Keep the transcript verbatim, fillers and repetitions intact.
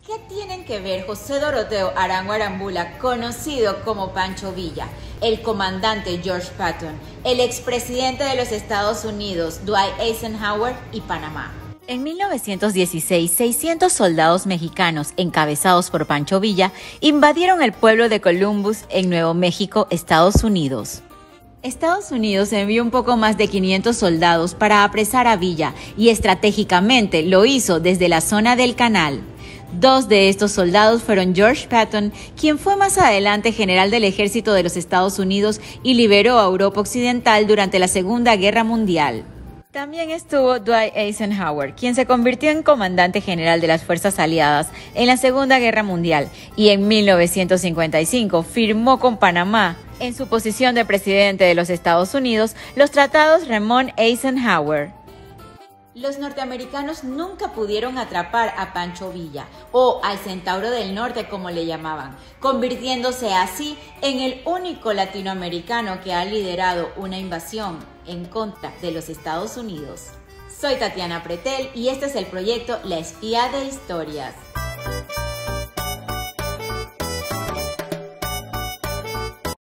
¿Qué tienen que ver José Doroteo Arango Arambula, conocido como Pancho Villa, el comandante George Patton, el expresidente de los Estados Unidos Dwight Eisenhower y Panamá? En mil novecientos dieciséis, seiscientos soldados mexicanos, encabezados por Pancho Villa, invadieron el pueblo de Columbus, en Nuevo México, Estados Unidos. Estados Unidos envió un poco más de quinientos soldados para apresar a Villa y estratégicamente lo hizo desde la zona del Canal. Dos de estos soldados fueron George Patton, quien fue más adelante general del ejército de los Estados Unidos y liberó a Europa Occidental durante la Segunda Guerra Mundial. También estuvo Dwight Eisenhower, quien se convirtió en comandante general de las fuerzas aliadas en la Segunda Guerra Mundial y en mil novecientos cincuenta y cinco firmó con Panamá, en su posición de presidente de los Estados Unidos, los tratados Ramon-Eisenhower. Los norteamericanos nunca pudieron atrapar a Pancho Villa, o al Centauro del Norte como le llamaban, convirtiéndose así en el único latinoamericano que ha liderado una invasión en contra de los Estados Unidos. Soy Tatiana Pretel y este es el proyecto La Espía de Historias.